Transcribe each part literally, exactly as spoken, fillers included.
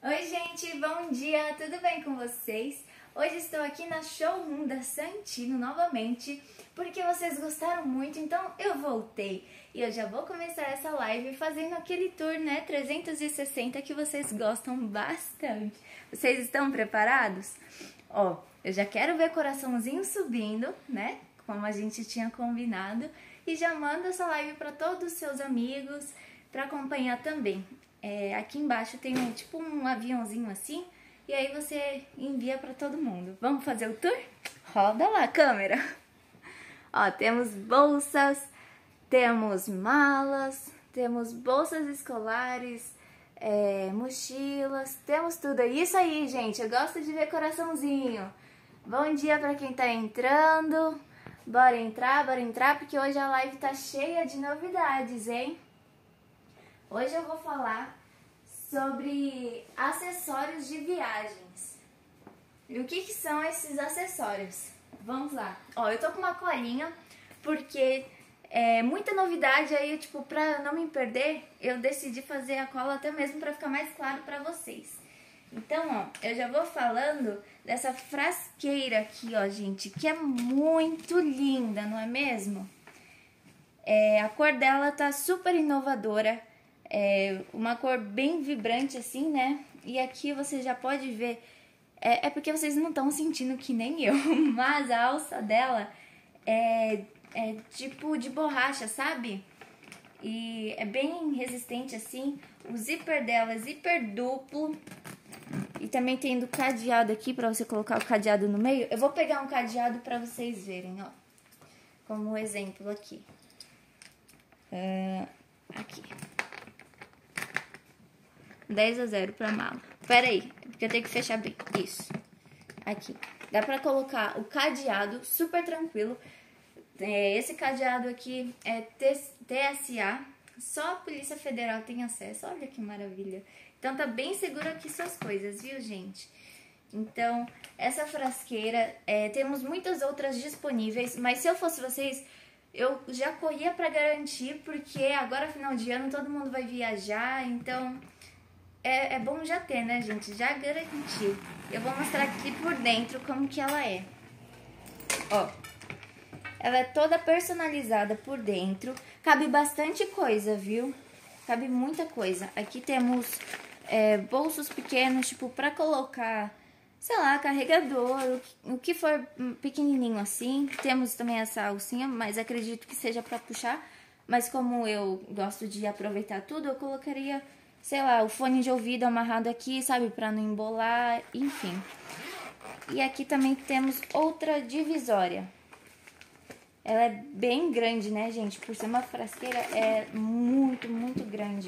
Oi gente, bom dia, tudo bem com vocês? Hoje estou aqui na showroom da Santino novamente, porque vocês gostaram muito, então eu voltei. E eu já vou começar essa live fazendo aquele tour, né, trezentos e sessenta que vocês gostam bastante. Vocês estão preparados? Ó, eu já quero ver coraçãozinho subindo, né, como a gente tinha combinado. E já manda essa live para todos os seus amigos, para acompanhar também. É, aqui embaixo tem um, tipo um aviãozinho assim, e aí você envia para todo mundo. Vamos fazer o tour? Roda lá, câmera! Ó, temos bolsas, temos malas, temos bolsas escolares, é, mochilas, temos tudo. É isso aí, gente, eu gosto de ver coraçãozinho. Bom dia para quem tá entrando. Bora entrar, bora entrar, porque hoje a live tá cheia de novidades, hein? Hoje eu vou falar sobre acessórios de viagens. E o que que são esses acessórios? Vamos lá. Ó, eu tô com uma colinha, porque é muita novidade aí, tipo, pra não me perder, eu decidi fazer a cola até mesmo pra ficar mais claro pra vocês. Então, ó, eu já vou falando dessa frasqueira aqui, ó, gente, que é muito linda, não é mesmo? É, a cor dela tá super inovadora, é uma cor bem vibrante assim, né? E aqui você já pode ver, é, é porque vocês não estão sentindo que nem eu, mas a alça dela é, é tipo de borracha, sabe? E é bem resistente assim, o zíper dela é zíper duplo. E também tem do cadeado aqui, pra você colocar o cadeado no meio. Eu vou pegar um cadeado pra vocês verem, ó. Como exemplo aqui. Uh, aqui. dez a zero pra mala. Pera aí, porque eu tenho que fechar bem. Isso. Aqui. Dá pra colocar o cadeado super tranquilo. É, esse cadeado aqui é T S A. Só a Polícia Federal tem acesso. Olha que maravilha. Então tá bem seguro aqui suas coisas, viu, gente? Então, essa frasqueira, é, temos muitas outras disponíveis, mas se eu fosse vocês, eu já corria pra garantir, porque agora final de ano todo mundo vai viajar, então é, é bom já ter, né, gente? Já garantir. Eu vou mostrar aqui por dentro como que ela é. Ó, ela é toda personalizada por dentro, cabe bastante coisa, viu? Cabe muita coisa. Aqui temos é, bolsos pequenos, tipo, pra colocar, sei lá, carregador, o que, o que for pequenininho assim. Temos também essa alcinha, mas acredito que seja pra puxar. Mas como eu gosto de aproveitar tudo, eu colocaria, sei lá, o fone de ouvido amarrado aqui, sabe, pra não embolar, enfim. E aqui também temos outra divisória. Ela é bem grande, né, gente? Por ser uma frasqueira, é muito, muito grande.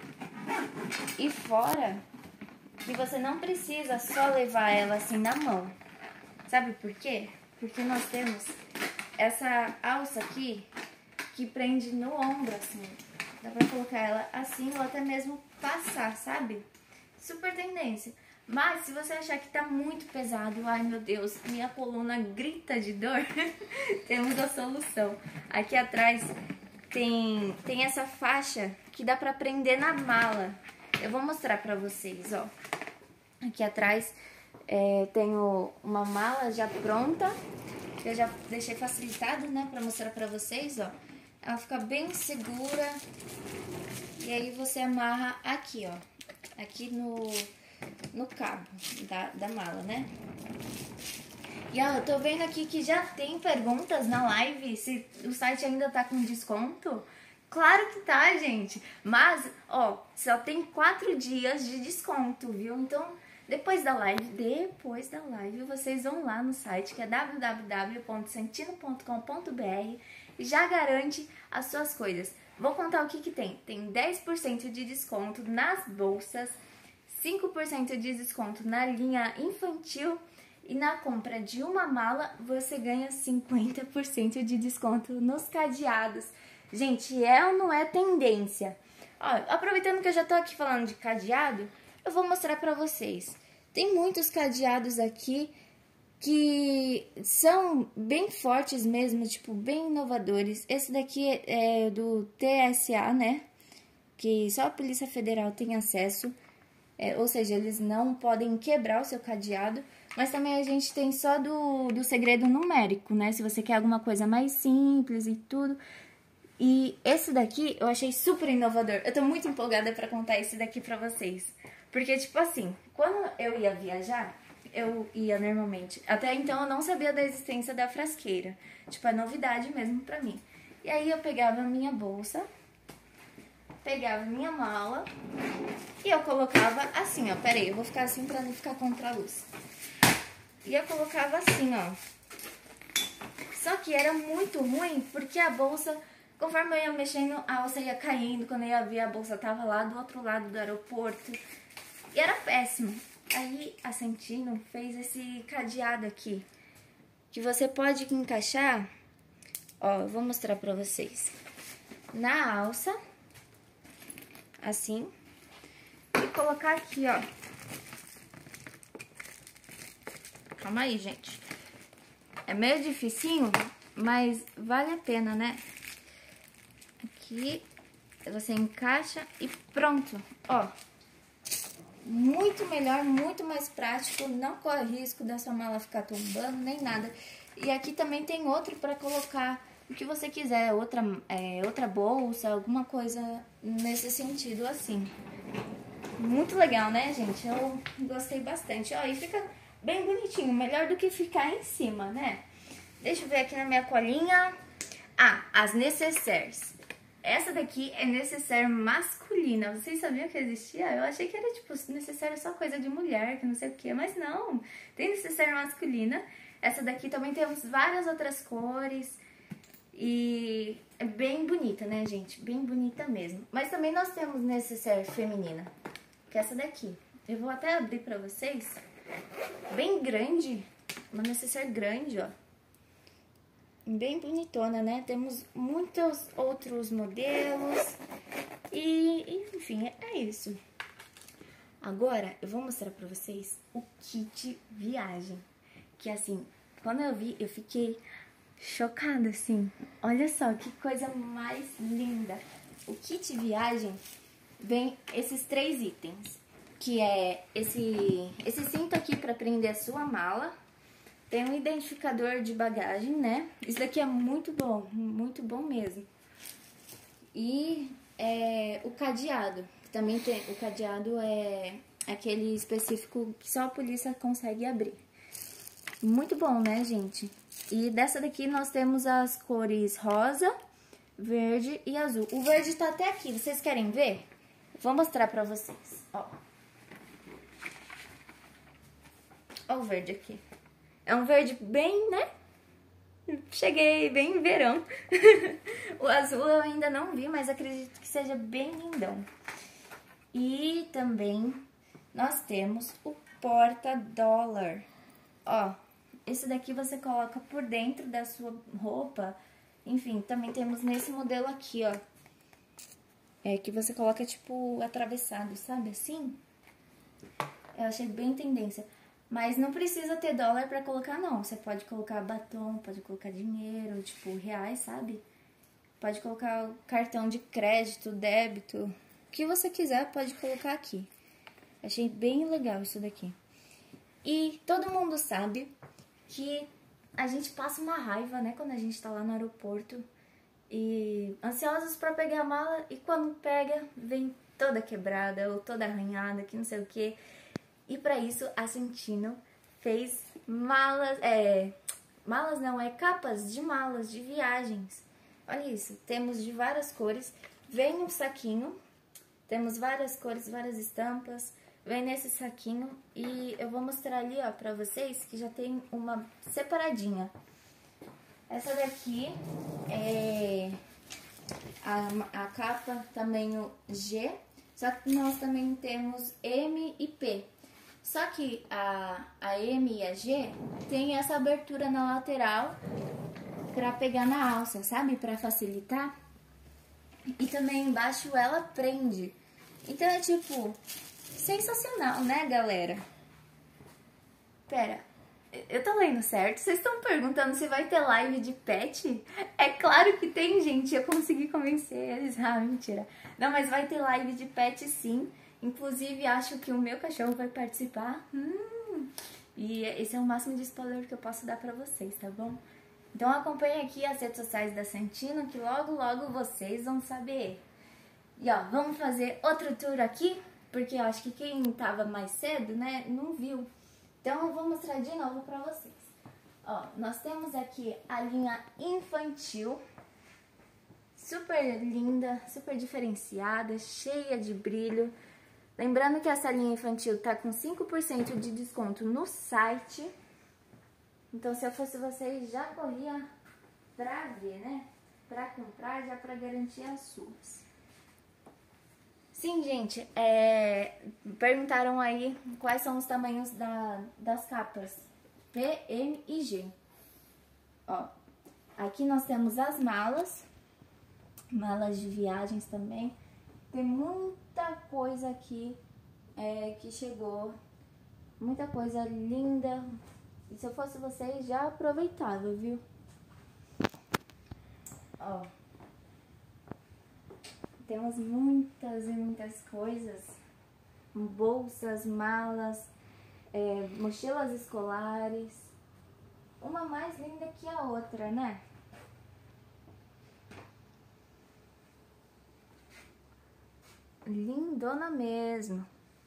E fora que você não precisa só levar ela assim na mão. Sabe por quê? Porque nós temos essa alça aqui que prende no ombro, assim. Dá pra colocar ela assim ou até mesmo passar, sabe? Super tendência. Mas se você achar que tá muito pesado, ai meu Deus, minha coluna grita de dor, temos a solução. Aqui atrás tem, tem essa faixa que dá pra prender na mala. Eu vou mostrar pra vocês, ó. Aqui atrás é, tenho uma mala já pronta, que eu já deixei facilitado, né, pra mostrar pra vocês, ó. Ela fica bem segura. E aí você amarra aqui, ó. Aqui no... no cabo da, da mala, né? E ó, eu tô vendo aqui que já tem perguntas na live se o site ainda tá com desconto. Claro que tá, gente. Mas, ó, só tem quatro dias de desconto, viu? Então, depois da live, depois da live, vocês vão lá no site que é w w w ponto santino ponto com ponto b r e já garante as suas coisas. Vou contar o que que tem. Tem dez por cento de desconto nas bolsas, cinco por cento de desconto na linha infantil e na compra de uma mala você ganha cinquenta por cento de desconto nos cadeados. Gente, é ou não é tendência? Ó, aproveitando que eu já tô aqui falando de cadeado, eu vou mostrar pra vocês. Tem muitos cadeados aqui que são bem fortes mesmo, tipo, bem inovadores. Esse daqui é do T S A, né? Que só a Polícia Federal tem acesso. é, ou seja, eles não podem quebrar o seu cadeado, mas também a gente tem só do, do segredo numérico, né? Se você quer alguma coisa mais simples e tudo. E esse daqui eu achei super inovador. Eu tô muito empolgada pra contar esse daqui pra vocês. Porque, tipo assim, quando eu ia viajar, eu ia normalmente. Até então eu não sabia da existência da frasqueira. Tipo, é novidade mesmo pra mim. E aí eu pegava a minha bolsa, pegava a minha mala e eu colocava assim, ó. Pera aí, eu vou ficar assim pra não ficar contra a luz. E eu colocava assim, ó. Só que era muito ruim porque a bolsa, conforme eu ia mexendo, a alça ia caindo. Quando eu ia ver, a bolsa tava lá do outro lado do aeroporto. E era péssimo. Aí a Sentino fez esse cadeado aqui, que você pode encaixar, ó, eu vou mostrar pra vocês, na alça, assim, e colocar aqui, ó. Calma aí, gente. É meio dificinho, mas vale a pena, né? Aqui, você encaixa e pronto, ó. Muito melhor, muito mais prático, não corre risco da sua mala ficar tombando, nem nada. E aqui também tem outro para colocar o que você quiser, outra, é, outra bolsa, alguma coisa nesse sentido assim. Muito legal, né, gente? Eu gostei bastante. Ó, e fica bem bonitinho, melhor do que ficar em cima, né? Deixa eu ver aqui na minha colinha. Ah, as necessaires. Essa daqui é necessaire masculina. Vocês sabiam que existia? Eu achei que era, tipo, necessaire só coisa de mulher, que não sei o que. Mas não, tem necessaire masculina. Essa daqui também temos várias outras cores. E é bem bonita, né, gente? Bem bonita mesmo. Mas também nós temos necessaire feminina, que é essa daqui. Eu vou até abrir pra vocês. Bem grande. Uma necessaire grande, ó. Bem bonitona, né? Temos muitos outros modelos e, enfim, é isso. Agora, eu vou mostrar pra vocês o kit viagem. Que, assim, quando eu vi, eu fiquei chocada, assim. Olha só, que coisa mais linda. O kit viagem vem esses três itens. Que é esse, esse cinto aqui pra prender a sua mala. Tem um identificador de bagagem, né? Isso daqui é muito bom, muito bom mesmo. E é, o cadeado, que também tem, o cadeado é aquele específico que só a polícia consegue abrir. Muito bom, né, gente? E dessa daqui nós temos as cores rosa, verde e azul. O verde tá até aqui, vocês querem ver? Vou mostrar pra vocês, ó. Ó o verde aqui. É um verde bem, né? Cheguei bem em verão. O azul eu ainda não vi, mas acredito que seja bem lindão. E também nós temos o porta-dólar. Ó, esse daqui você coloca por dentro da sua roupa. Enfim, também temos nesse modelo aqui, ó. É que você coloca, tipo, atravessado, sabe? Assim. Eu achei bem tendência. Mas não precisa ter dólar pra colocar, não. Você pode colocar batom, pode colocar dinheiro, tipo, reais, sabe? Pode colocar o cartão de crédito, débito. O que você quiser, pode colocar aqui. Achei bem legal isso daqui. E todo mundo sabe que a gente passa uma raiva, né? Quando a gente tá lá no aeroporto. E ansiosos pra pegar a mala. E quando pega, vem toda quebrada ou toda arranhada, que não sei o quê. E para isso, a Sentino fez malas, é, malas não, é capas de malas de viagens. Olha isso, temos de várias cores, vem um saquinho, temos várias cores, várias estampas, vem nesse saquinho e eu vou mostrar ali, ó, pra vocês que já tem uma separadinha. Essa daqui é a, a capa tamanho G, só que nós também temos M e P. Só que a, a M e a G tem essa abertura na lateral pra pegar na alça, sabe? Pra facilitar. E também embaixo ela prende. Então é tipo, sensacional, né, galera? Pera, eu tô lendo certo? Vocês estão perguntando se vai ter live de pet? É claro que tem, gente. Eu consegui convencer eles. Ah, mentira. Não, mas vai ter live de pet sim. Inclusive, acho que o meu cachorro vai participar. Hum, e esse é o máximo de spoiler que eu posso dar pra vocês, tá bom? Então acompanhe aqui as redes sociais da Santino, que logo, logo vocês vão saber. E ó, vamos fazer outro tour aqui, porque eu acho que quem tava mais cedo, né, não viu. Então eu vou mostrar de novo pra vocês. Ó, nós temos aqui a linha infantil, super linda, super diferenciada, cheia de brilho. Lembrando que essa linha infantil tá com cinco por cento de desconto no site. Então, se eu fosse vocês, já corria pra ver, né? Pra comprar, já pra garantir as suas. Sim, gente, é... perguntaram aí quais são os tamanhos da... das capas P, M e G. Ó, aqui nós temos as malas, malas de viagens também. Tem muita coisa aqui é, que chegou, muita coisa linda. E se eu fosse vocês, já aproveitava, viu? Ó, temos muitas e muitas coisas, bolsas, malas, é, mochilas escolares, uma mais linda que a outra, né? Lindona mesmo.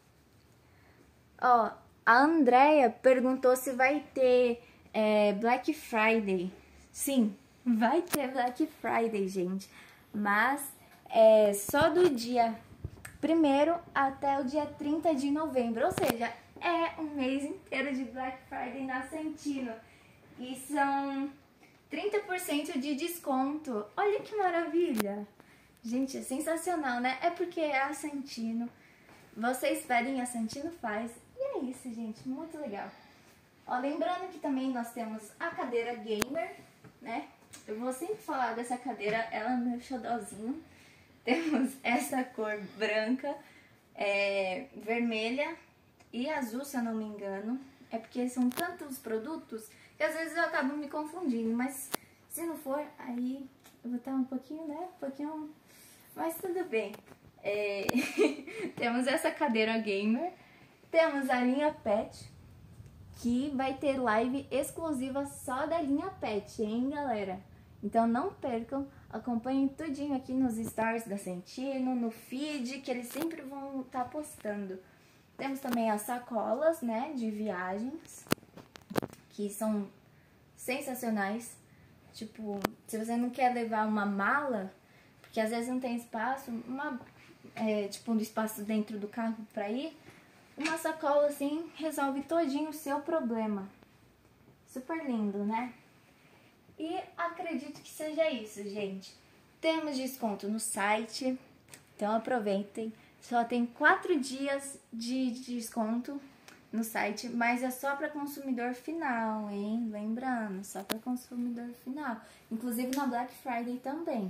Ó, a Andrea perguntou se vai ter é, Black Friday. Sim, vai ter Black Friday, gente. Mas é só do dia primeiro até o dia trinta de novembro. Ou seja, é um mês inteiro de Black Friday na Santino. E são trinta por cento de desconto. Olha que maravilha! Gente, é sensacional, né? É porque é a Santino. Vocês pedem, a Santino faz. E é isso, gente. Muito legal. Ó, lembrando que também nós temos a cadeira gamer, né? Eu vou sempre falar dessa cadeira. Ela é meu xodózinho. Temos essa cor branca, é, vermelha e azul, se eu não me engano. É porque são tantos produtos que às vezes eu acabo me confundindo. Mas se não for, aí eu vou estar um pouquinho, né? Um pouquinho... Mas tudo bem. É... temos essa cadeira gamer. Temos a linha Pet, que vai ter live exclusiva só da linha Pet, hein, galera? Então não percam, acompanhem tudinho aqui nos stories da Santino, no feed, que eles sempre vão estar postando. Temos também as sacolas, né, de viagens, que são sensacionais. Tipo, se você não quer levar uma mala... que às vezes não tem espaço, uma, é, tipo um espaço dentro do carro pra ir, uma sacola assim resolve todinho o seu problema. Super lindo, né? E acredito que seja isso, gente. Temos desconto no site, então aproveitem. Só tem quatro dias de desconto no site, mas é só para consumidor final, hein? Lembrando, só para consumidor final. Inclusive na Black Friday também.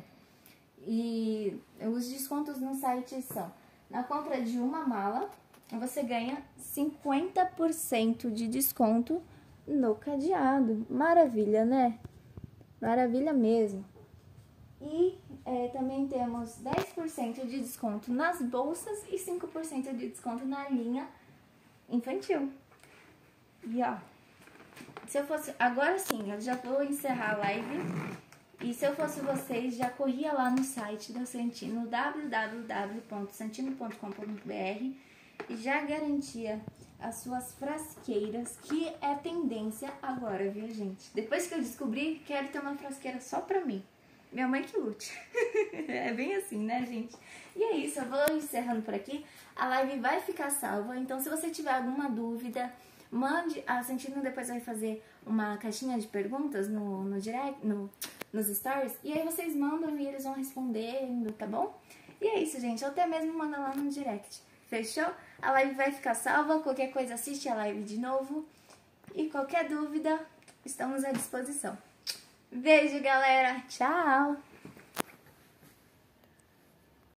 E os descontos no site são: na compra de uma mala, você ganha cinquenta por cento de desconto no cadeado. Maravilha, né? Maravilha mesmo. E é, também temos dez por cento de desconto nas bolsas e cinco por cento de desconto na linha infantil. E ó, se eu fosse... Agora sim, eu já vou encerrar a live. E se eu fosse vocês, já corria lá no site da Santino, w w w ponto santino ponto com ponto b r, e já garantia as suas frasqueiras, que é tendência agora, viu, gente? Depois que eu descobri, quero ter uma frasqueira só pra mim. Minha mãe que lute. É bem assim, né, gente? E é isso, eu vou encerrando por aqui. A live vai ficar salva, então se você tiver alguma dúvida, mande. A Santino depois vai fazer uma caixinha de perguntas no, no direct, no... nos stories, e aí vocês mandam e eles vão respondendo, tá bom? E é isso, gente, ou até mesmo manda lá no direct, fechou? A live vai ficar salva, qualquer coisa assiste a live de novo, e qualquer dúvida, estamos à disposição. Beijo, galera, tchau!